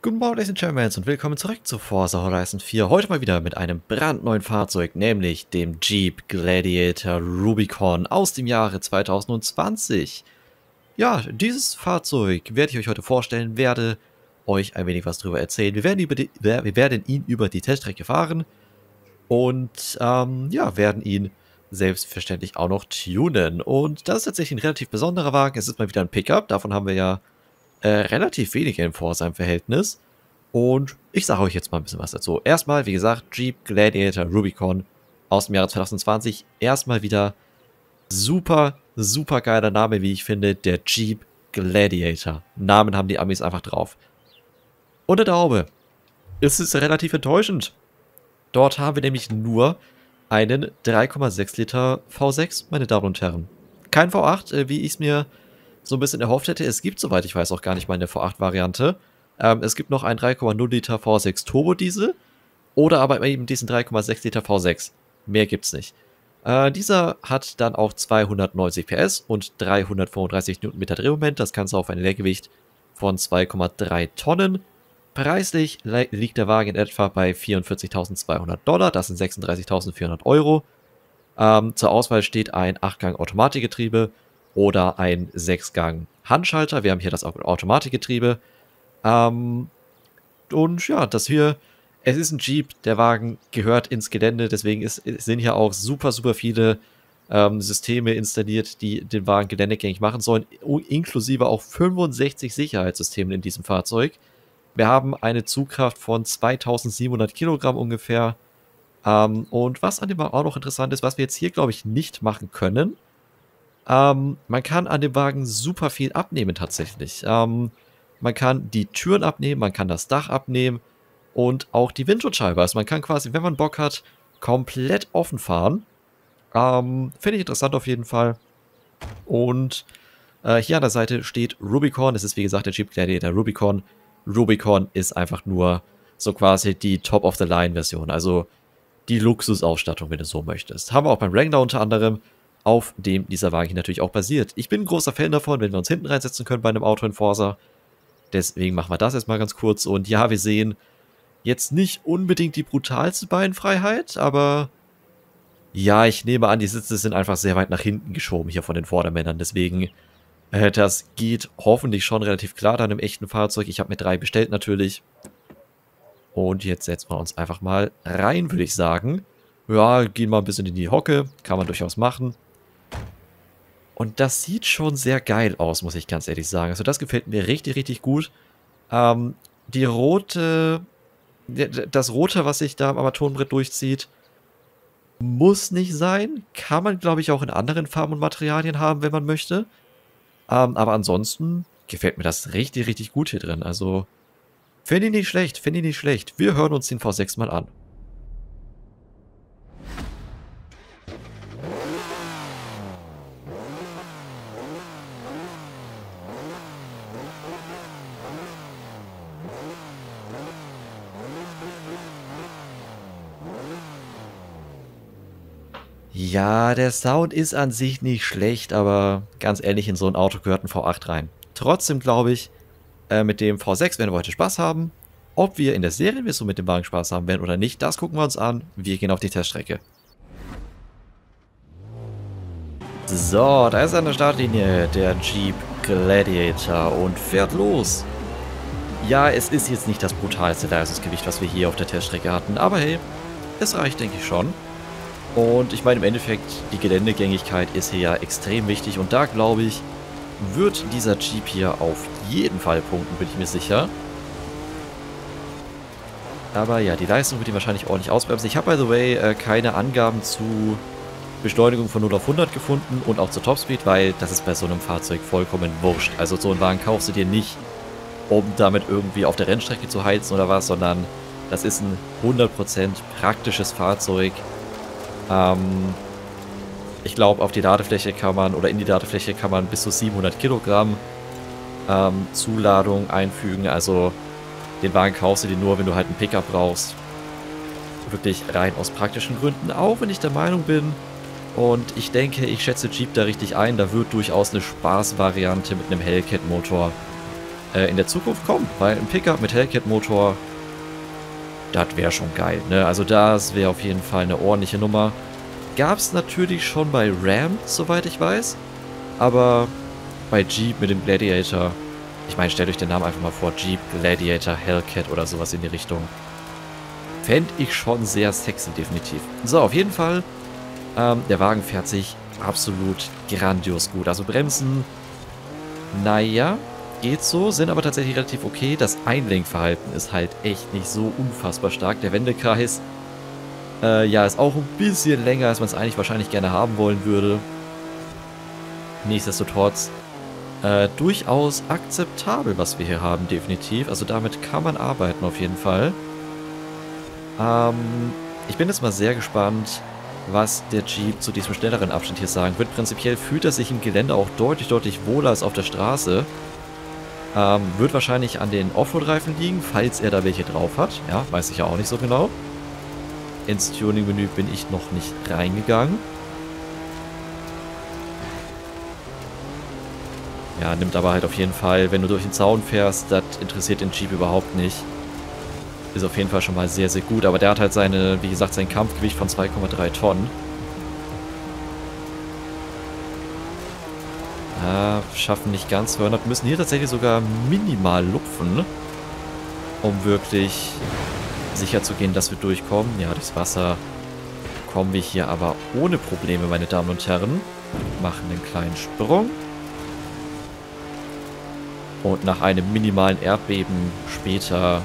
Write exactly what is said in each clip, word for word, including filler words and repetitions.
Guten Morgen, Ladies and Gentlemen, und willkommen zurück zu Forza Horizon vier. Heute mal wieder mit einem brandneuen Fahrzeug, nämlich dem Jeep Gladiator Rubicon aus dem Jahre zweitausendzwanzig. Ja, dieses Fahrzeug werde ich euch heute vorstellen, werde euch ein wenig was darüber erzählen. Wir werden, über die, wir werden ihn über die Teststrecke fahren und ähm, ja, werden ihn selbstverständlich auch noch tunen. Und das ist tatsächlich ein relativ besonderer Wagen. Es ist mal wieder ein Pickup, davon haben wir ja Äh, relativ wenige im Forza im Verhältnis. Und ich sage euch jetzt mal ein bisschen was dazu. Erstmal, wie gesagt, Jeep Gladiator Rubicon aus dem Jahre zweitausendzwanzig. Erstmal wieder super, super geiler Name, wie ich finde. Der Jeep Gladiator. Namen haben die Amis einfach drauf. Unter der Haube. Es ist relativ enttäuschend. Dort haben wir nämlich nur einen drei Komma sechs Liter V sechs, meine Damen und Herren. Kein V acht, äh, wie ich es mir so ein bisschen erhofft hätte. Es gibt, soweit ich weiß, auch gar nicht mal eine V acht-Variante. Ähm, es gibt noch einen drei Komma null Liter V sechs Turbo Diesel oder aber eben diesen drei Komma sechs Liter V sechs. Mehr gibt's nicht. Äh, dieser hat dann auch zweihundertneunzig P S und dreihundertfünfunddreißig Newtonmeter Drehmoment. Das Ganze auf ein Leergewicht von zwei Komma drei Tonnen. Preislich liegt der Wagen in etwa bei vierundvierzigtausendzweihundert Dollar. Das sind sechsunddreißigtausendvierhundert Euro. Ähm, zur Auswahl steht ein acht Gang Automatikgetriebe oder ein sechs Gang Handschalter. Wir haben hier das Automatikgetriebe. Ähm, und ja, das hier, es ist ein Jeep, der Wagen gehört ins Gelände, deswegen ist, sind hier auch super, super viele ähm, Systeme installiert, die den Wagen geländegängig machen sollen, inklusive auch fünfundsechzig Sicherheitssystemen in diesem Fahrzeug. Wir haben eine Zugkraft von zweitausendsiebenhundert Kilogramm ungefähr. Ähm, und was an dem Wagen auch noch interessant ist, was wir jetzt hier, glaube ich, nicht machen können, Ähm, man kann an dem Wagen super viel abnehmen tatsächlich. Ähm, man kann die Türen abnehmen, man kann das Dach abnehmen und auch die Windschutzscheibe. Also man kann quasi, wenn man Bock hat, komplett offen fahren. Ähm, finde ich interessant auf jeden Fall. Und äh, hier an der Seite steht Rubicon. Es ist wie gesagt der Jeep Gladiator Rubicon. Rubicon ist einfach nur so quasi die Top-of-the-Line-Version. Also die Luxusausstattung, wenn du so möchtest. Haben wir auch beim Wrangler unter anderem, auf dem dieser Wagen hier natürlich auch basiert. Ich bin ein großer Fan davon, wenn wir uns hinten reinsetzen können bei einem Auto in Forza. Deswegen machen wir das jetzt mal ganz kurz. Und ja, wir sehen jetzt nicht unbedingt die brutalste Beinfreiheit, aber ja, ich nehme an, die Sitze sind einfach sehr weit nach hinten geschoben hier von den Vordermännern. Deswegen, äh, das geht hoffentlich schon relativ klar an einem echten Fahrzeug. Ich habe mir drei bestellt natürlich. Und jetzt setzen wir uns einfach mal rein, würde ich sagen. Ja, gehen mal ein bisschen in die Hocke. Kann man durchaus machen. Und das sieht schon sehr geil aus, muss ich ganz ehrlich sagen. Also das gefällt mir richtig, richtig gut. Ähm, die rote, das rote, was sich da am Armaturenbrett durchzieht, muss nicht sein. Kann man, glaube ich, auch in anderen Farben und Materialien haben, wenn man möchte. Ähm, aber ansonsten gefällt mir das richtig, richtig gut hier drin. Also finde ich nicht schlecht, finde ich nicht schlecht. Wir hören uns den V sechs mal an. Ja, der Sound ist an sich nicht schlecht, aber ganz ehrlich, in so ein Auto gehört ein V acht rein. Trotzdem glaube ich, äh, mit dem V sechs werden wir heute Spaß haben. Ob wir in der Serienversion mit dem Wagen Spaß haben werden oder nicht, das gucken wir uns an. Wir gehen auf die Teststrecke. So, da ist an der Startlinie der Jeep Gladiator und fährt los. Ja, es ist jetzt nicht das brutalste Leistungsgewicht, was wir hier auf der Teststrecke hatten, aber hey, es reicht, denke ich schon. Und ich meine, im Endeffekt, die Geländegängigkeit ist hier ja extrem wichtig. Und da, glaube ich, wird dieser Jeep hier auf jeden Fall punkten, bin ich mir sicher. Aber ja, die Leistung wird ihn wahrscheinlich ordentlich ausbremsen. Ich habe, by the way, äh, keine Angaben zu Beschleunigung von null auf hundert gefunden und auch zur Topspeed, weil das ist bei so einem Fahrzeug vollkommen wurscht. Also so einen Wagen kaufst du dir nicht, um damit irgendwie auf der Rennstrecke zu heizen oder was, sondern das ist ein hundert Prozent praktisches Fahrzeug. Ähm, ich glaube, auf die Ladefläche kann man, oder in die Ladefläche kann man bis zu siebenhundert Kilogramm ähm, Zuladung einfügen. Also den Wagen kaufst du dir nur, wenn du halt einen Pickup brauchst. Wirklich rein aus praktischen Gründen, auch wenn ich der Meinung bin, und ich denke, ich schätze Jeep da richtig ein, da wird durchaus eine Spaßvariante mit einem Hellcat-Motor äh, in der Zukunft kommen, weil ein Pickup mit Hellcat-Motor, das wäre schon geil, ne? Also das wäre auf jeden Fall eine ordentliche Nummer. Gab es natürlich schon bei Ram, soweit ich weiß, aber bei Jeep mit dem Gladiator, ich meine, stellt euch den Namen einfach mal vor, Jeep, Gladiator, Hellcat oder sowas in die Richtung. Fände ich schon sehr sexy, definitiv. So, auf jeden Fall, ähm, der Wagen fährt sich absolut grandios gut. Also Bremsen, naja, geht so, sind aber tatsächlich relativ okay. Das Einlenkverhalten ist halt echt nicht so unfassbar stark. Der Wendekreis, äh, ja, ist auch ein bisschen länger, als man es eigentlich wahrscheinlich gerne haben wollen würde. Nichtsdestotrotz, äh, durchaus akzeptabel, was wir hier haben, definitiv. Also damit kann man arbeiten auf jeden Fall. Ähm, ich bin jetzt mal sehr gespannt, was der Jeep zu diesem schnelleren Abschnitt hier sagen wird. Prinzipiell fühlt er sich im Gelände auch deutlich, deutlich wohler als auf der Straße. Ähm, wird wahrscheinlich an den Offroad-Reifen liegen, falls er da welche drauf hat. Ja, weiß ich ja auch nicht so genau. Ins Tuning-Menü bin ich noch nicht reingegangen. Ja, nimmt aber halt auf jeden Fall, wenn du durch den Zaun fährst, das interessiert den Jeep überhaupt nicht. Ist auf jeden Fall schon mal sehr, sehr gut. Aber der hat halt seine, wie gesagt, sein Kampfgewicht von zwei Komma drei Tonnen. Ja, schaffen nicht ganz zweihundert. Müssen hier tatsächlich sogar minimal lupfen, um wirklich sicher zu gehen, dass wir durchkommen. Ja, durchs Wasser kommen wir hier aber ohne Probleme, meine Damen und Herren. Machen einen kleinen Sprung. Und nach einem minimalen Erdbeben später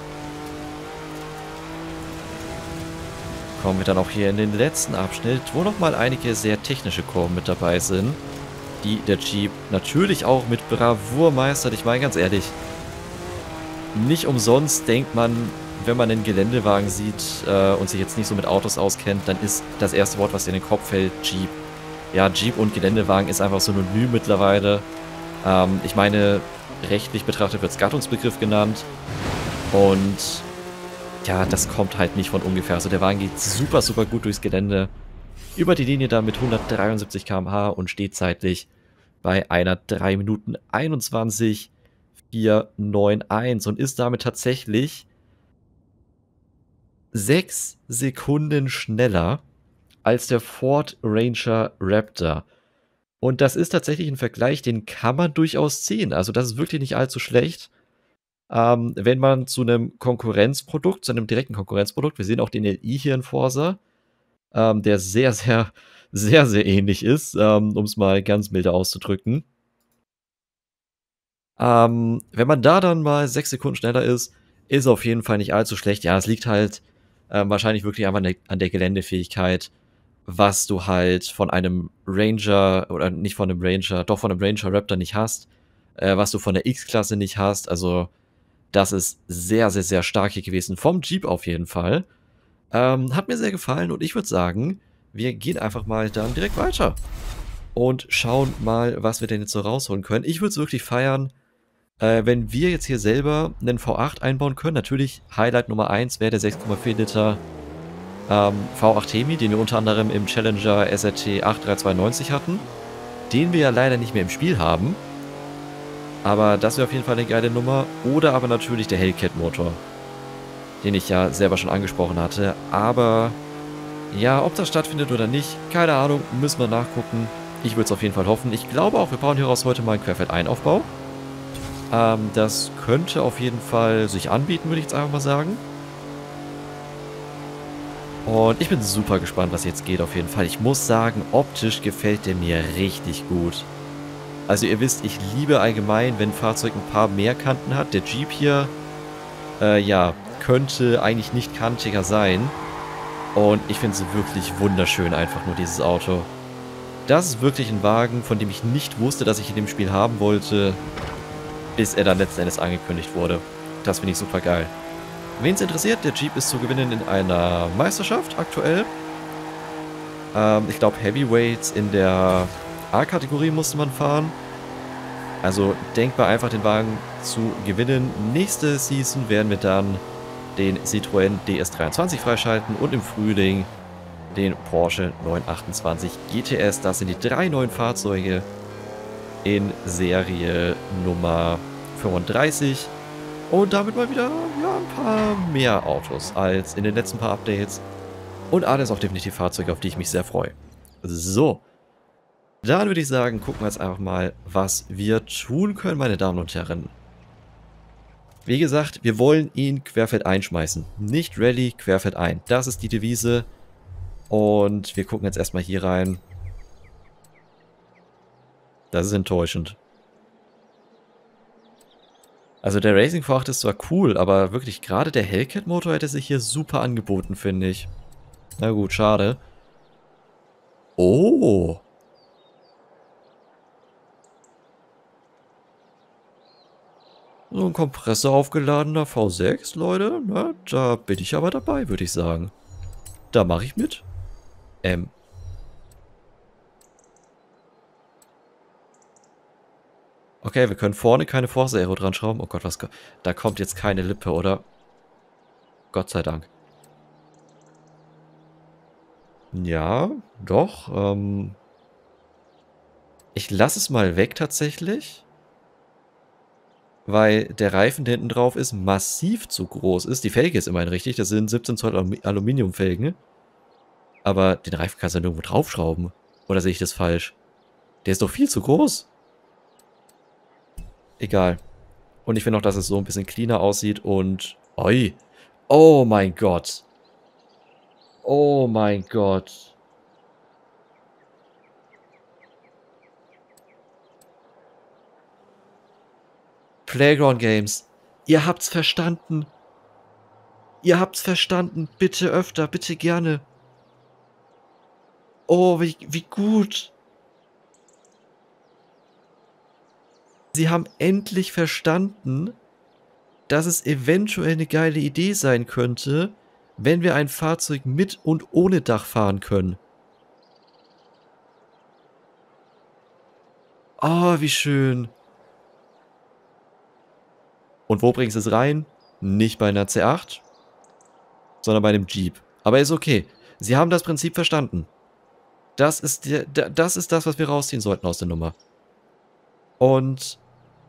kommen wir dann auch hier in den letzten Abschnitt, wo nochmal einige sehr technische Kurven mit dabei sind, die der Jeep natürlich auch mit Bravour meistert. Ich meine ganz ehrlich, nicht umsonst denkt man, wenn man einen Geländewagen sieht äh, und sich jetzt nicht so mit Autos auskennt, dann ist das erste Wort, was dir in den Kopf fällt, Jeep. Ja, Jeep und Geländewagen ist einfach synonym mittlerweile. Ähm, ich meine, rechtlich betrachtet wird es Gattungsbegriff genannt und ja, das kommt halt nicht von ungefähr. Also der Wagen geht super, super gut durchs Gelände. Über die Linie da mit hundertdreiundsiebzig Kilometer pro Stunde und steht zeitlich bei einer drei Minuten einundzwanzig vier neun eins und ist damit tatsächlich sechs Sekunden schneller als der Ford Ranger Raptor. Und das ist tatsächlich ein Vergleich, den kann man durchaus ziehen. Also das ist wirklich nicht allzu schlecht. Ähm, wenn man zu einem Konkurrenzprodukt, zu einem direkten Konkurrenzprodukt, wir sehen auch den L I hier in Forza, ähm, der sehr, sehr, sehr, sehr ähnlich ist, ähm, um es mal ganz milde auszudrücken. Ähm, wenn man da dann mal sechs Sekunden schneller ist, ist auf jeden Fall nicht allzu schlecht. Ja, es liegt halt ähm, wahrscheinlich wirklich einfach an der, an der Geländefähigkeit, was du halt von einem Ranger, oder nicht von einem Ranger, doch von einem Ranger Raptor nicht hast, äh, was du von der X-Klasse nicht hast. Also das ist sehr, sehr, sehr stark hier gewesen. Vom Jeep auf jeden Fall. Ähm, hat mir sehr gefallen und ich würde sagen, wir gehen einfach mal dann direkt weiter. Und schauen mal, was wir denn jetzt so rausholen können. Ich würde es wirklich feiern, äh, wenn wir jetzt hier selber einen V acht einbauen können. Natürlich, Highlight Nummer eins wäre der sechs Komma vier Liter ähm, V acht Hemi, den wir unter anderem im Challenger S R T acht drei zwei neun null hatten. Den wir ja leider nicht mehr im Spiel haben. Aber das wäre auf jeden Fall eine geile Nummer. Oder aber natürlich der Hellcat-Motor, den ich ja selber schon angesprochen hatte. Aber ja, ob das stattfindet oder nicht, keine Ahnung, müssen wir nachgucken. Ich würde es auf jeden Fall hoffen. Ich glaube auch, wir bauen hieraus heute mal einen Querfeldeinaufbau. Ähm, das könnte auf jeden Fall sich anbieten, würde ich jetzt einfach mal sagen. Und ich bin super gespannt, was jetzt geht auf jeden Fall. Ich muss sagen, optisch gefällt der mir richtig gut. Also ihr wisst, ich liebe allgemein, wenn ein Fahrzeug ein paar mehr Kanten hat. Der Jeep hier, äh, ja, könnte eigentlich nicht kantiger sein. Und ich finde es wirklich wunderschön, einfach nur dieses Auto. Das ist wirklich ein Wagen, von dem ich nicht wusste, dass ich in dem Spiel haben wollte, bis er dann letzten Endes angekündigt wurde. Das finde ich super geil. Wen es interessiert, der Jeep ist zu gewinnen in einer Meisterschaft aktuell. Ähm, ich glaube Heavyweights in der A-Kategorie musste man fahren. Also denkbar einfach den Wagen zu gewinnen. Nächste Season werden wir dann den Citroën D S dreiundzwanzig freischalten und im Frühling den Porsche neunhundertachtundzwanzig G T S. Das sind die drei neuen Fahrzeuge in Serie Nummer fünfunddreißig. Und damit mal wieder ja, ein paar mehr Autos als in den letzten paar Updates. Und alles auch definitiv Fahrzeuge, auf die ich mich sehr freue. So. Dann würde ich sagen, gucken wir jetzt einfach mal, was wir tun können, meine Damen und Herren. Wie gesagt, wir wollen ihn querfeld einschmeißen. Nicht Rallye, querfeld ein. Das ist die Devise. Und wir gucken jetzt erstmal hier rein. Das ist enttäuschend. Also der Racing V acht ist zwar cool, aber wirklich gerade der Hellcat-Motor hätte sich hier super angeboten, finde ich. Na gut, schade. Oh. So ein Kompressor aufgeladener V sechs, Leute. Na, da bin ich aber dabei, würde ich sagen. Da mache ich mit. Ähm. Okay, wir können vorne keine Force Aero dran schrauben. Oh Gott, was... Da kommt jetzt keine Lippe, oder? Gott sei Dank. Ja, doch. Ähm, ich lasse es mal weg tatsächlich. Weil der Reifen, der hinten drauf ist, massiv zu groß ist. Die Felge ist immerhin richtig. Das sind siebzehn Zoll Aluminiumfelgen. Aber den Reifen kannst du ja nirgendwo draufschrauben. Oder sehe ich das falsch? Der ist doch viel zu groß. Egal. Und ich finde auch, dass es so ein bisschen cleaner aussieht und... Oi. Oh mein Gott. Oh mein Gott. Playground Games. Ihr habt's verstanden. Ihr habt's verstanden. Bitte öfter, bitte gerne. Oh, wie, wie gut. Sie haben endlich verstanden, dass es eventuell eine geile Idee sein könnte, wenn wir ein Fahrzeug mit und ohne Dach fahren können. Oh, wie schön. Und wo bringst du es rein? Nicht bei einer C acht, sondern bei einem Jeep. Aber ist okay. Sie haben das Prinzip verstanden. Das ist, der, das ist das, was wir rausziehen sollten aus der Nummer. Und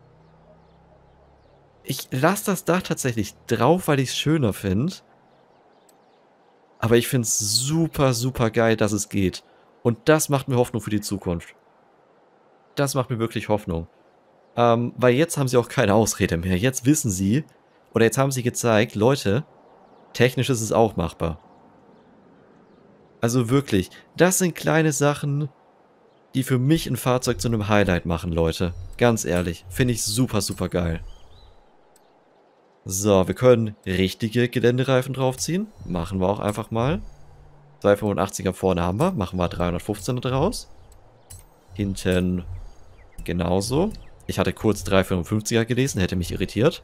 ich lasse das Dach tatsächlich drauf, weil ich es schöner finde. Aber ich finde es super, super geil, dass es geht. Und das macht mir Hoffnung für die Zukunft. Das macht mir wirklich Hoffnung. Ähm, weil jetzt haben sie auch keine Ausrede mehr. Jetzt wissen sie, oder jetzt haben sie gezeigt, Leute, technisch ist es auch machbar. Also wirklich, das sind kleine Sachen, die für mich ein Fahrzeug zu einem Highlight machen, Leute. Ganz ehrlich, finde ich super, super geil. So, wir können richtige Geländereifen draufziehen. Machen wir auch einfach mal. zweihundertfünfundachtziger vorne haben wir. Machen wir dreihundertfünfzehner draus. Hinten genauso. Ich hatte kurz dreihundertfünfundfünfziger gelesen, hätte mich irritiert.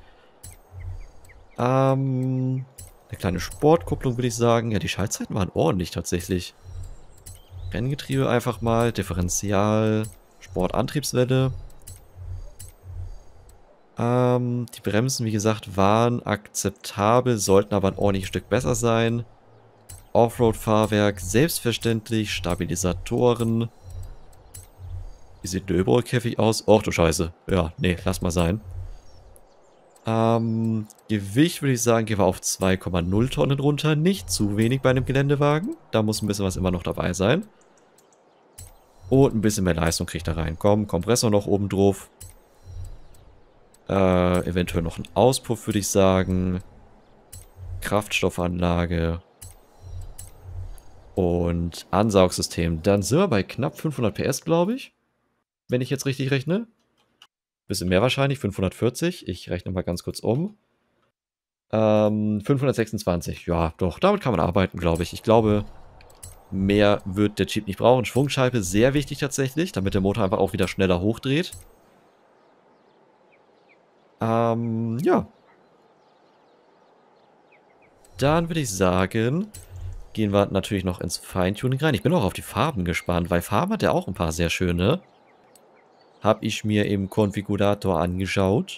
Ähm, eine kleine Sportkupplung würde ich sagen. Ja, die Schaltzeiten waren ordentlich tatsächlich. Renngetriebe einfach mal. Differential. Sportantriebswelle. Ähm, die Bremsen, wie gesagt, waren akzeptabel, sollten aber ein ordentliches Stück besser sein. Offroad-Fahrwerk, selbstverständlich. Stabilisatoren. Wie sieht der Überrollkäfig aus? Och du Scheiße. Ja, nee, lass mal sein. Ähm, Gewicht würde ich sagen, gehen wir auf zwei Komma null Tonnen runter. Nicht zu wenig bei einem Geländewagen. Da muss ein bisschen was immer noch dabei sein. Und ein bisschen mehr Leistung kriegt er rein. Komm, Kompressor noch oben drauf. Äh, eventuell noch ein Auspuff, würde ich sagen. Kraftstoffanlage. Und Ansaugsystem. Dann sind wir bei knapp fünfhundert P S, glaube ich. Wenn ich jetzt richtig rechne. Bisschen mehr wahrscheinlich, fünfhundertvierzig. Ich rechne mal ganz kurz um. Ähm, fünfhundertsechsundzwanzig. Ja, doch, damit kann man arbeiten, glaube ich. Ich glaube, mehr wird der Jeep nicht brauchen. Schwungscheibe sehr wichtig tatsächlich, damit der Motor einfach auch wieder schneller hochdreht. Ähm, ja. Dann würde ich sagen, gehen wir natürlich noch ins Feintuning rein. Ich bin auch auf die Farben gespannt, weil Farben hat ja auch ein paar sehr schöne. Habe ich mir im Konfigurator angeschaut.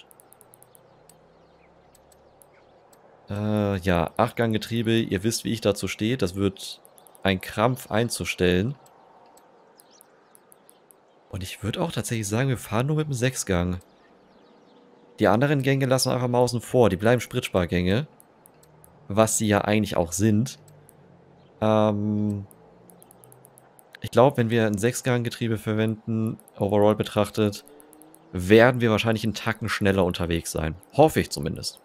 Äh, ja, Achtganggetriebe, ihr wisst, wie ich dazu stehe. Das wird ein Krampf einzustellen. Und ich würde auch tatsächlich sagen, wir fahren nur mit dem Sechsgang. Die anderen Gänge lassen wir einfach mal außen vor. Die bleiben Spritspargänge. Was sie ja eigentlich auch sind. Ähm, ich glaube, wenn wir ein Sechsganggetriebe verwenden, overall betrachtet, werden wir wahrscheinlich einen Tacken schneller unterwegs sein. Hoffe ich zumindest.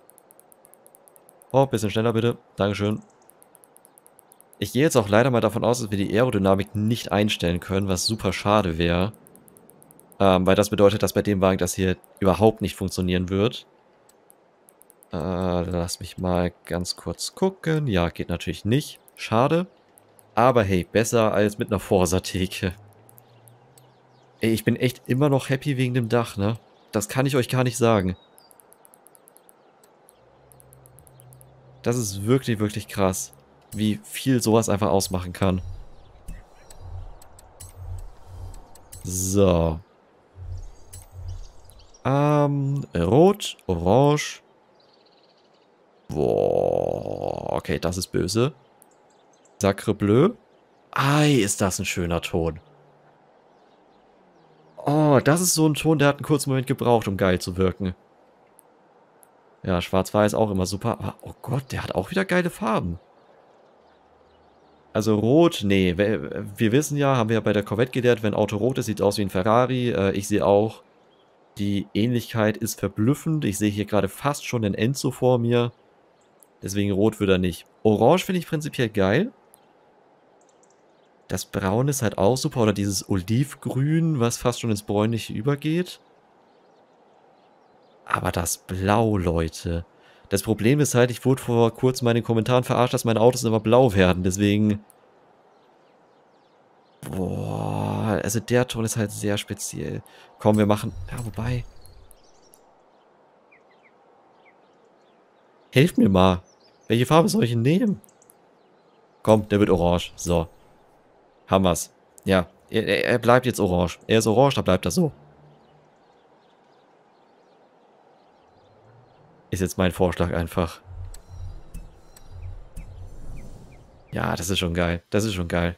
Oh, bisschen schneller bitte. Dankeschön. Ich gehe jetzt auch leider mal davon aus, dass wir die Aerodynamik nicht einstellen können, was super schade wäre. Ähm, weil das bedeutet, dass bei dem Wagen das hier überhaupt nicht funktionieren wird. Äh, lass mich mal ganz kurz gucken. Ja, geht natürlich nicht. Schade. Aber hey, besser als mit einer Forsa-Theke. Ey, ich bin echt immer noch happy wegen dem Dach, ne? Das kann ich euch gar nicht sagen. Das ist wirklich, wirklich krass, wie viel sowas einfach ausmachen kann. So. Ähm, rot, orange. Boah, okay, das ist böse. Sacre bleu. Ei, ist das ein schöner Ton. Oh, das ist so ein Ton, der hat einen kurzen Moment gebraucht, um geil zu wirken. Ja, schwarz-weiß auch immer super. Aber, oh Gott, der hat auch wieder geile Farben. Also rot, nee. Wir, wir wissen ja, haben wir ja bei der Corvette gelehrt, wenn Auto rot ist, sieht es aus wie ein Ferrari. Äh, ich sehe auch, die Ähnlichkeit ist verblüffend. Ich sehe hier gerade fast schon den Enzo vor mir. Deswegen rot wird er nicht. Orange finde ich prinzipiell geil. Das Braun ist halt auch super. Oder dieses Olivgrün, was fast schon ins Bräunliche übergeht. Aber das Blau, Leute. Das Problem ist halt, ich wurde vor kurzem mal in den Kommentaren verarscht, dass meine Autos immer blau werden. Deswegen... Boah, also der Ton ist halt sehr speziell. Komm, wir machen... Ja, wobei... Helft mir mal. Welche Farbe soll ich denn nehmen? Komm, der wird orange. So. Haben wir's. Ja, er, er bleibt jetzt orange. Er ist orange, da bleibt er so. Ist jetzt mein Vorschlag einfach. Ja, das ist schon geil. Das ist schon geil.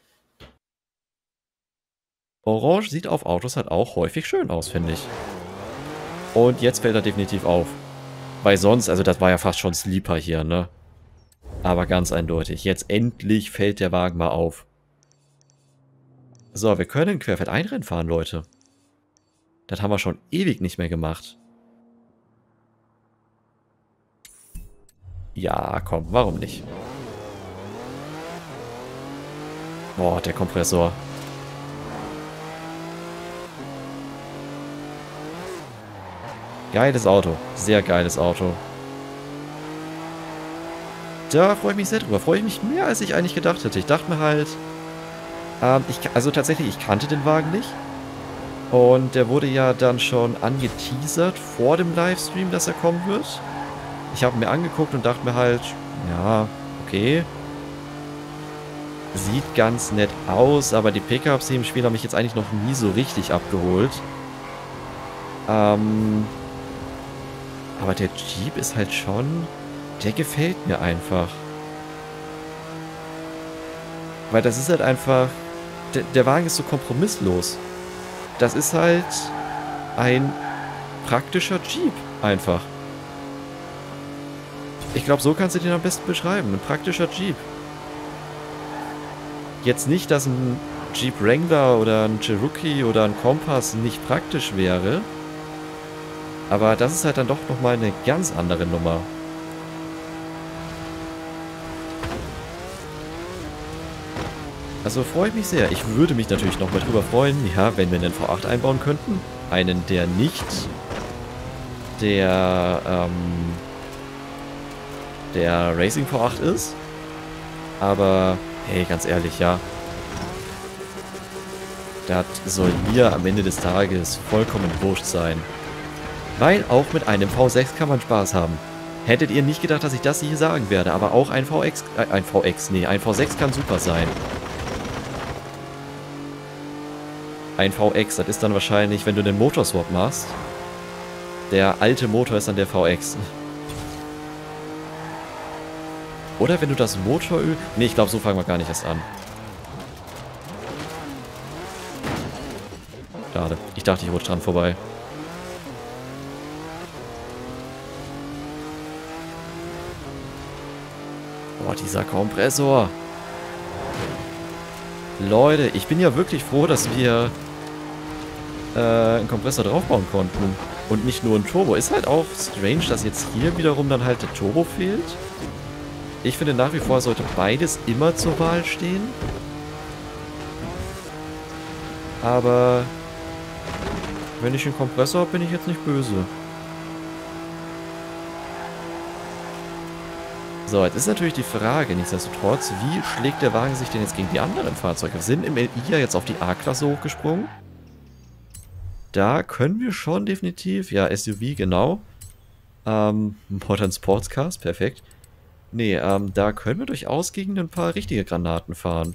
Orange sieht auf Autos halt auch häufig schön aus, finde ich. Und jetzt fällt er definitiv auf. Weil sonst, also das war ja fast schon Sleeper hier, ne? Aber ganz eindeutig. Jetzt endlich fällt der Wagen mal auf. So, wir können querfeld einrennen fahren, Leute. Das haben wir schon ewig nicht mehr gemacht. Ja, komm, warum nicht? Boah, der Kompressor. Geiles Auto. Sehr geiles Auto. Da freue ich mich sehr drüber. Freue ich mich mehr, als ich eigentlich gedacht hätte. Ich dachte mir halt... Ähm, ich, also tatsächlich, ich kannte den Wagen nicht. Und der wurde ja dann schon angeteasert vor dem Livestream, dass er kommen wird. Ich habe mir angeguckt und dachte mir halt, ja, okay. Sieht ganz nett aus, aber die Pickups hier im Spiel haben mich jetzt eigentlich noch nie so richtig abgeholt. Ähm... Aber der Jeep ist halt schon... Der gefällt mir einfach. Weil das ist halt einfach... Der, der Wagen ist so kompromisslos. Das ist halt ein praktischer Jeep einfach. Ich glaube, so kannst du den am besten beschreiben. Ein praktischer Jeep. Jetzt nicht, dass ein Jeep Wrangler oder ein Cherokee oder ein Kompass nicht praktisch wäre. Aber das ist halt dann doch nochmal eine ganz andere Nummer. Also freue ich mich sehr. Ich würde mich natürlich noch mal drüber freuen, ja, wenn wir einen V acht einbauen könnten. Einen, der nicht der, ähm, der Racing V acht ist. Aber, hey, ganz ehrlich, ja. Das soll mir am Ende des Tages vollkommen wurscht sein. Weil auch mit einem V sechs kann man Spaß haben. Hättet ihr nicht gedacht, dass ich das hier sagen werde, aber auch ein V X, äh, ein V X, nee, ein V sechs kann super sein. Ein V X, das ist dann wahrscheinlich, wenn du den Motorswap machst. Der alte Motor ist dann der V X. Oder wenn du das Motoröl... Nee, ich glaube, so fangen wir gar nicht erst an. Schade. Ich dachte, ich rutsche dran vorbei. Boah, dieser Kompressor. Leute, ich bin ja wirklich froh, dass wir äh, einen Kompressor draufbauen konnten. Und nicht nur ein Turbo. Ist halt auch strange, dass jetzt hier wiederum dann halt der Turbo fehlt. Ich finde nach wie vor sollte beides immer zur Wahl stehen. Aber wenn ich einen Kompressor habe, bin ich jetzt nicht böse. So, jetzt ist natürlich die Frage, nichtsdestotrotz, wie schlägt der Wagen sich denn jetzt gegen die anderen Fahrzeuge? Sind im L I ja jetzt auf die A-Klasse hochgesprungen? Da können wir schon definitiv, ja, S U V, genau. Ähm, Modern Sports Cars, perfekt. Nee, ähm, da können wir durchaus gegen ein paar richtige Granaten fahren.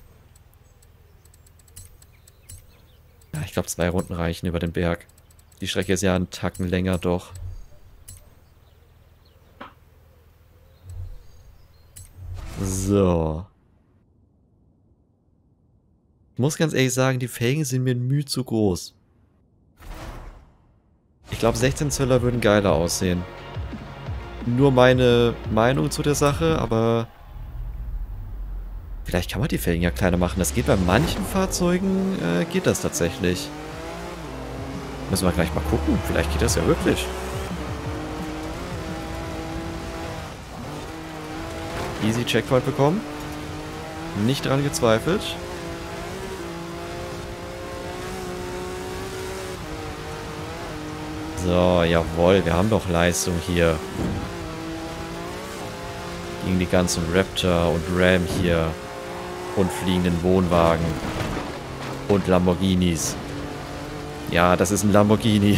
Ja, ich glaube, zwei Runden reichen über den Berg. Die Strecke ist ja einen Tacken länger doch. So. Ich muss ganz ehrlich sagen, die Felgen sind mir müh zu groß. Ich glaube, sechzehn Zöller würden geiler aussehen. Nur meine Meinung zu der Sache, aber vielleicht kann man die Felgen ja kleiner machen. Das geht bei manchen Fahrzeugen, äh, geht das tatsächlich. Müssen wir gleich mal gucken. Vielleicht geht das ja wirklich. Easy Checkpoint bekommen. Nicht dran gezweifelt. So, jawohl, wir haben doch Leistung hier. Gegen die ganzen Raptor und Ram hier. Und fliegenden Wohnwagen. Und Lamborghinis. Ja, das ist ein Lamborghini.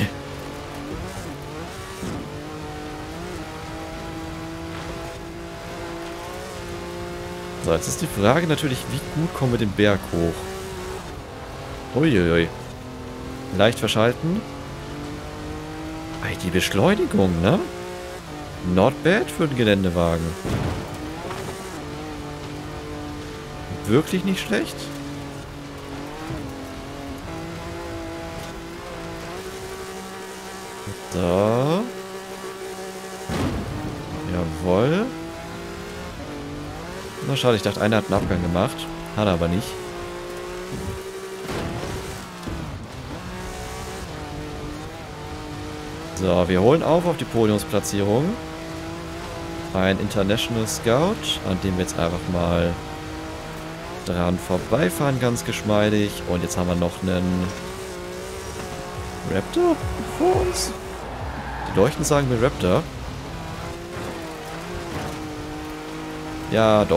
So, jetzt ist die Frage natürlich, wie gut kommen wir den Berg hoch? Uiuiui. Leicht verschalten. Ey, die Beschleunigung, ne? Not bad für den Geländewagen. Wirklich nicht schlecht. So. Jawohl. Na schade, ich dachte, einer hat einen Abgang gemacht. Hat er aber nicht. So, wir holen auf auf die Podiumsplatzierung. Ein International Scout, an dem wir jetzt einfach mal dran vorbeifahren, ganz geschmeidig. Und jetzt haben wir noch einen Raptor vor uns. Die Leuchten sagen wir Raptor. Ja, doch.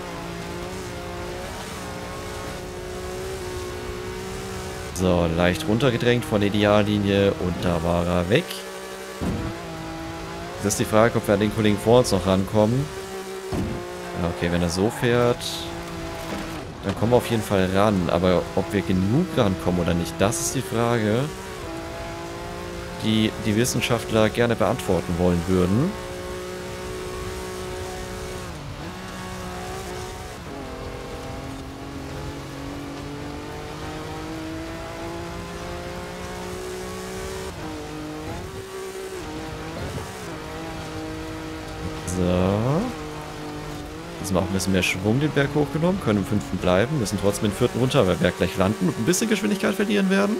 So, leicht runtergedrängt von der Ideallinie und da war er weg. Jetzt ist die Frage, ob wir an den Kollegen vor uns noch rankommen. Ja, okay, wenn er so fährt, dann kommen wir auf jeden Fall ran. Aber ob wir genug rankommen oder nicht, das ist die Frage, die die Wissenschaftler gerne beantworten wollen würden. So. Jetzt haben wir auch ein bisschen mehr Schwung den Berg hochgenommen, können im fünften bleiben, müssen trotzdem den vierten runter, weil wir Berg gleich landen und ein bisschen Geschwindigkeit verlieren werden.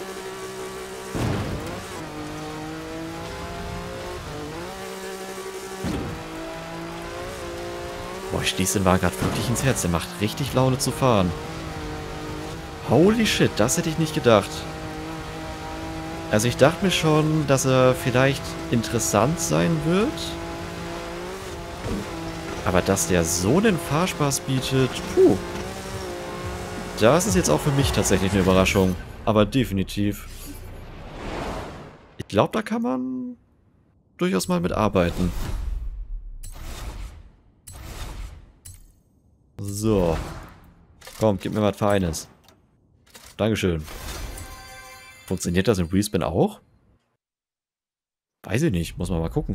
Boah, ich stieß den Wagen gerade wirklich ins Herz, der macht richtig Laune zu fahren. Holy shit, das hätte ich nicht gedacht. Also ich dachte mir schon, dass er vielleicht interessant sein wird. Aber dass der so einen Fahrspaß bietet, puh. Das ist jetzt auch für mich tatsächlich eine Überraschung. Aber definitiv. Ich glaube, da kann man durchaus mal mit arbeiten. So. Komm, gib mir was Feines. Dankeschön. Funktioniert das in Respin auch? Weiß ich nicht, muss man mal gucken.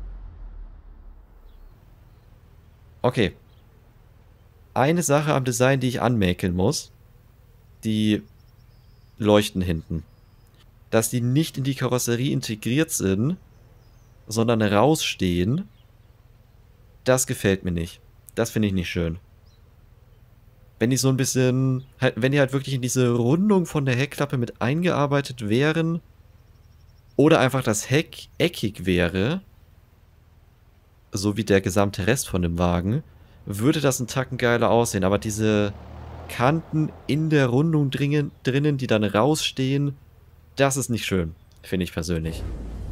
Okay. Eine Sache am Design, die ich anmäkeln muss. Die Leuchten hinten. Dass die nicht in die Karosserie integriert sind, sondern rausstehen. Das gefällt mir nicht. Das finde ich nicht schön. Wenn die so ein bisschen, halt, wenn die halt wirklich in diese Rundung von der Heckklappe mit eingearbeitet wären oder einfach das Heck eckig wäre, so wie der gesamte Rest von dem Wagen, würde das ein Tacken geiler aussehen. Aber diese Kanten in der Rundung dringen, drinnen, die dann rausstehen, das ist nicht schön, finde ich persönlich.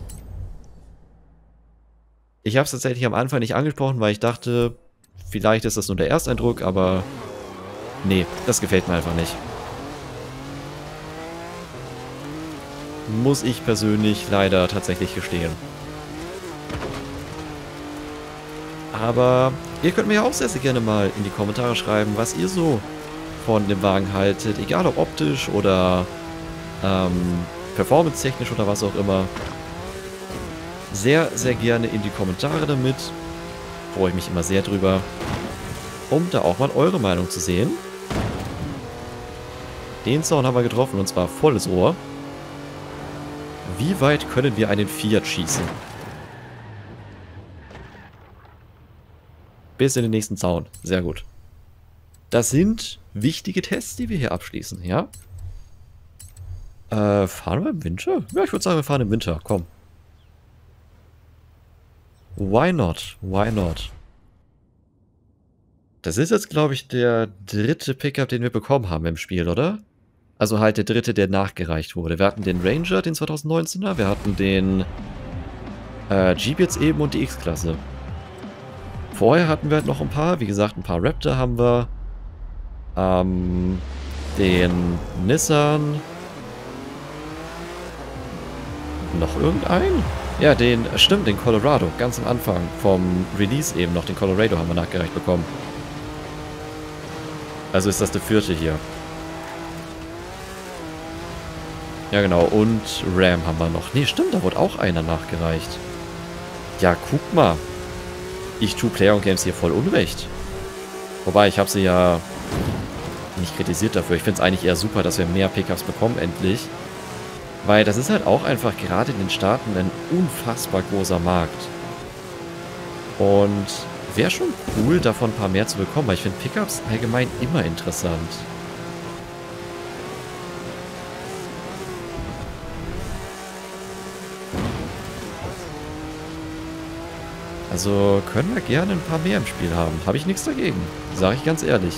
Ich habe es tatsächlich am Anfang nicht angesprochen, weil ich dachte, vielleicht ist das nur der Ersteindruck, aber nee, das gefällt mir einfach nicht. Muss ich persönlich leider tatsächlich gestehen. Aber ihr könnt mir ja auch sehr, sehr gerne mal in die Kommentare schreiben, was ihr so von dem Wagen haltet. Egal ob optisch oder ähm, performance-technisch oder was auch immer. Sehr, sehr gerne in die Kommentare damit. Freue ich mich immer sehr drüber. Um da auch mal eure Meinung zu sehen. Den Zaun haben wir getroffen und zwar volles Rohr. Wie weit können wir einen Fiat schießen? Bis in den nächsten Zaun. Sehr gut. Das sind wichtige Tests, die wir hier abschließen, ja? Äh, fahren wir im Winter? Ja, ich würde sagen, wir fahren im Winter. Komm. Why not? Why not? Das ist jetzt, glaube ich, der dritte Pickup, den wir bekommen haben im Spiel, oder? Also halt der dritte, der nachgereicht wurde. Wir hatten den Ranger, den zweitausendneunzehner, wir hatten den äh, Jeep jetzt eben und die X-Klasse. Vorher hatten wir halt noch ein paar, wie gesagt, ein paar Raptor haben wir. Ähm, den Nissan. Noch irgendeinen? Ja, den, stimmt, den Colorado, ganz am Anfang vom Release eben noch, den Colorado haben wir nachgereicht bekommen. Also ist das der vierte hier. Ja genau, und Ram haben wir noch. Nee, stimmt, da wurde auch einer nachgereicht. Ja, guck mal. Ich tue PlayerUnknownS hier voll Unrecht. Wobei, ich habe sie ja nicht kritisiert dafür. Ich finde es eigentlich eher super, dass wir mehr Pickups bekommen, endlich. Weil das ist halt auch einfach gerade in den Staaten ein unfassbar großer Markt. Und wäre schon cool, davon ein paar mehr zu bekommen, weil ich finde Pickups allgemein immer interessant. Also können wir gerne ein paar mehr im Spiel haben. Habe ich nichts dagegen. Sage ich ganz ehrlich.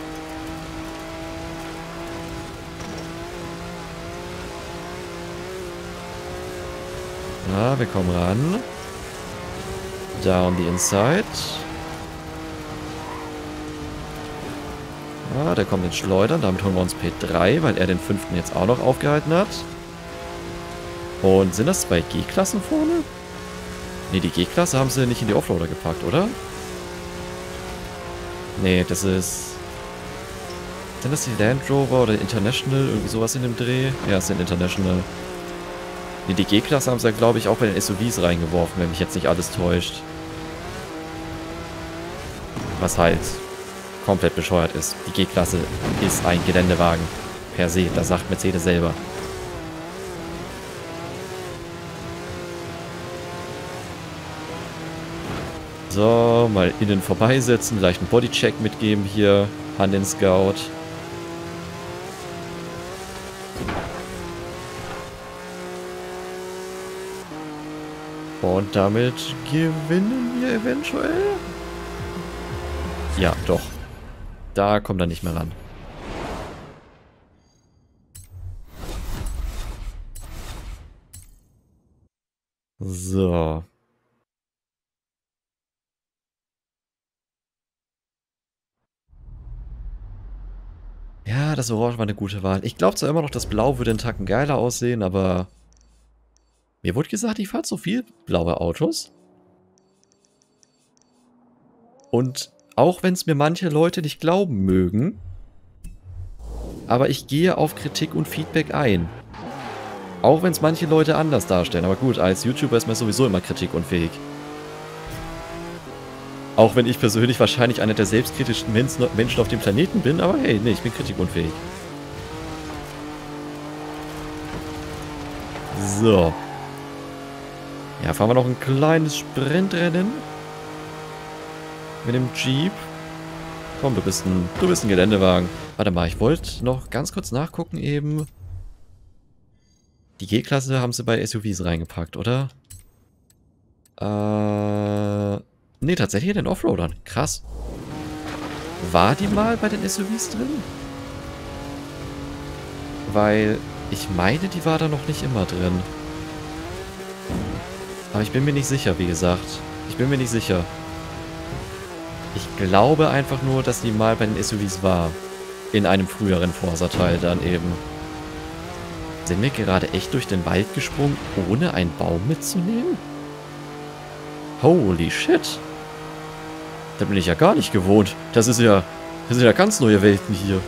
Ja, wir kommen ran. Down the inside. Ja, der kommt ins Schleudern. Damit holen wir uns P drei, weil er den fünften jetzt auch noch aufgehalten hat. Und sind das zwei G-Klassen vorne? Ne, die G-Klasse haben sie nicht in die Offroader gepackt, oder? Ne, das ist... Sind das die Land Rover oder International? Irgendwie sowas in dem Dreh? Ja, es sind International. Ne, die G-Klasse haben sie ja, glaube ich, auch bei den S U Vs reingeworfen, wenn mich jetzt nicht alles täuscht. Was halt komplett bescheuert ist. Die G-Klasse ist ein Geländewagen. Per se, das sagt Mercedes selber. So, mal innen vorbeisetzen, leicht einen Bodycheck mitgeben hier an den Scout. Und damit gewinnen wir eventuell? Ja, doch. Da kommt er nicht mehr ran. So. Ja, das Orange war eine gute Wahl. Ich glaube zwar immer noch, das Blau würde einen Tacken geiler aussehen, aber... Mir wurde gesagt, ich fahre zu viel blaue Autos. Und auch wenn es mir manche Leute nicht glauben mögen, aber ich gehe auf Kritik und Feedback ein. Auch wenn es manche Leute anders darstellen. Aber gut, als YouTuber ist man sowieso immer kritikunfähig. Auch wenn ich persönlich wahrscheinlich einer der selbstkritischsten Menschen auf dem Planeten bin, aber hey, nee, ich bin kritikunfähig. So. Ja, fahren wir noch ein kleines Sprintrennen. Mit dem Jeep. Komm, du bist ein, du bist ein Geländewagen. Warte mal, ich wollte noch ganz kurz nachgucken eben. Die G-Klasse haben sie bei S U Vs reingepackt, oder? Äh... Nee, tatsächlich in den Offroadern. Krass. War die mal bei den S U Vs drin? Weil ich meine, die war da noch nicht immer drin. Aber ich bin mir nicht sicher, wie gesagt. Ich bin mir nicht sicher. Ich glaube einfach nur, dass die mal bei den S U Vs war. In einem früheren Forza-Teil dann eben. Sind wir gerade echt durch den Wald gesprungen, ohne einen Baum mitzunehmen? Holy shit. Da bin ich ja gar nicht gewohnt. Das ist ja... Das sind ja ganz neue Welten hier.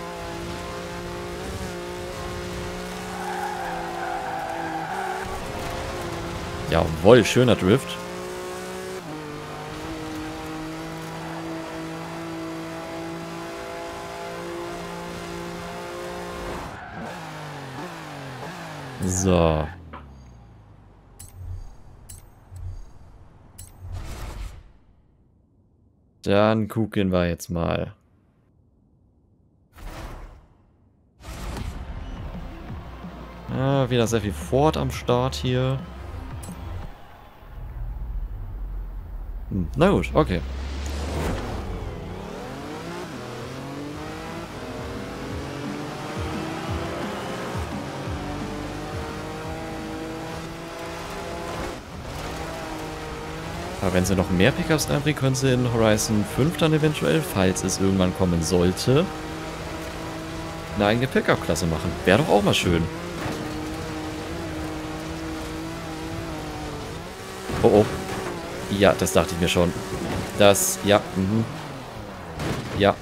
Jawohl, schöner Drift. So. Dann gucken wir jetzt mal. Ah, wieder sehr viel Ford am Start hier. Hm, na gut, okay. Aber wenn sie noch mehr Pickups reinbringen, können sie in Horizon fünf dann eventuell, falls es irgendwann kommen sollte, eine eigene Pickup-Klasse machen. Wäre doch auch mal schön. Oh oh. Ja, das dachte ich mir schon. Das, ja, mhm. Ja.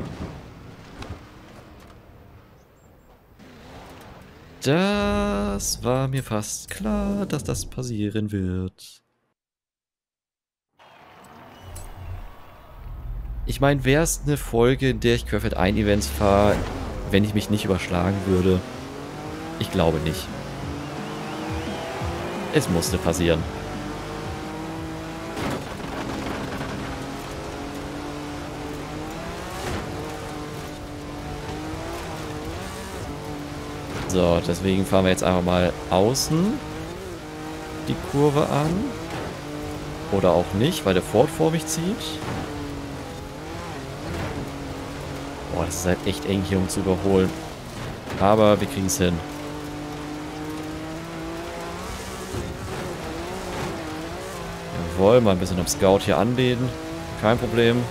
Das war mir fast klar, dass das passieren wird. Ich meine, wäre es eine Folge, in der ich Querfeld ein Events fahre, wenn ich mich nicht überschlagen würde? Ich glaube nicht. Es musste passieren. So, deswegen fahren wir jetzt einfach mal außen die Kurve an. Oder auch nicht, weil der Ford vor mich zieht. Boah, das ist halt echt eng hier, um zu überholen. Aber wir kriegen es hin. Jawohl, mal ein bisschen am Scout hier anlehnen. Kein Problem.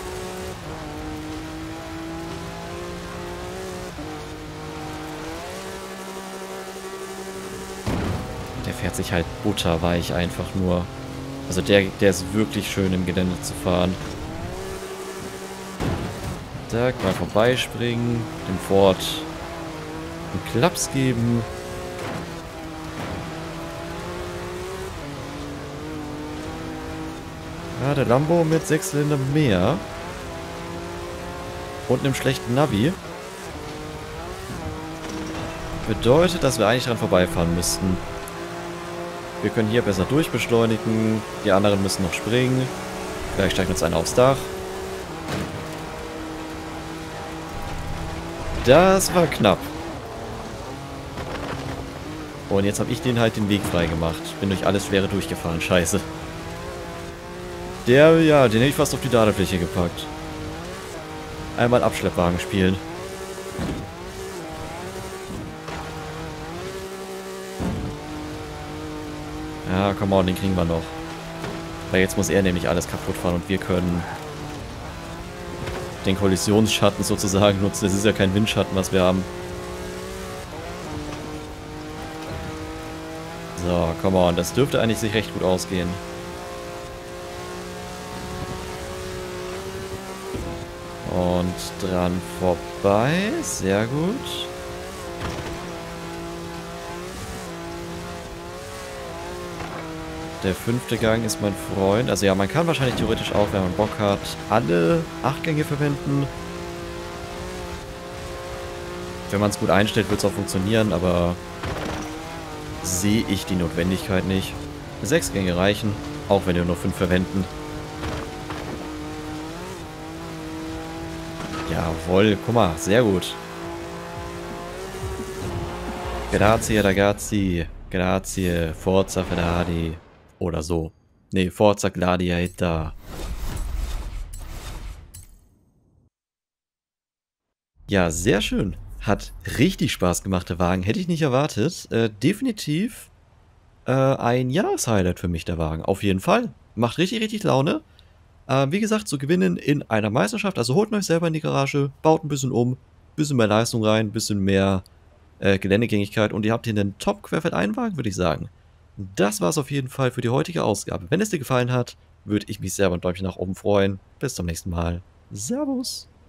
Der fährt sich halt butterweich einfach nur. Also der, der ist wirklich schön im Gelände zu fahren. Da mal vorbeispringen, dem Ford einen Klaps geben. Ja, der Lambo mit sechs Zylinder mehr. Und einem schlechten Navi. Bedeutet, dass wir eigentlich dran vorbeifahren müssten. Wir können hier besser durchbeschleunigen. Die anderen müssen noch springen. Vielleicht steigt uns einer aufs Dach. Das war knapp. Und jetzt habe ich den halt den Weg frei gemacht. Bin durch alles Schwere durchgefahren. Scheiße. Der, ja, den hätte ich fast auf die Ladefläche gepackt. Einmal Abschleppwagen spielen. Ja, komm on, den kriegen wir noch. Weil jetzt muss er nämlich alles kaputt fahren und wir können den Kollisionsschatten sozusagen nutzen. Das ist ja kein Windschatten, was wir haben. So, come on. Das dürfte eigentlich sich recht gut ausgehen. Und dran vorbei. Sehr gut. Der fünfte Gang ist mein Freund. Also ja, man kann wahrscheinlich theoretisch auch, wenn man Bock hat, alle acht Gänge verwenden. Wenn man es gut einstellt, wird es auch funktionieren, aber sehe ich die Notwendigkeit nicht. Sechs Gänge reichen, auch wenn wir nur fünf verwenden. Jawohl, guck mal, sehr gut. Grazie ragazzi, grazie, Forza Ferrari. Oder so. Ne, Forza Gladiator. Ja, sehr schön. Hat richtig Spaß gemacht, der Wagen. Hätte ich nicht erwartet. Äh, definitiv äh, ein Jahreshighlight für mich, der Wagen. Auf jeden Fall. Macht richtig, richtig Laune. Äh, wie gesagt, zu gewinnen in einer Meisterschaft. Also holt euch selber in die Garage, baut ein bisschen um, bisschen mehr Leistung rein, ein bisschen mehr äh, Geländegängigkeit und ihr habt hier einen Top-Querfeld-Einwagen, würde ich sagen. Das war es auf jeden Fall für die heutige Ausgabe. Wenn es dir gefallen hat, würde ich mich sehr über ein Däumchen nach oben freuen. Bis zum nächsten Mal. Servus.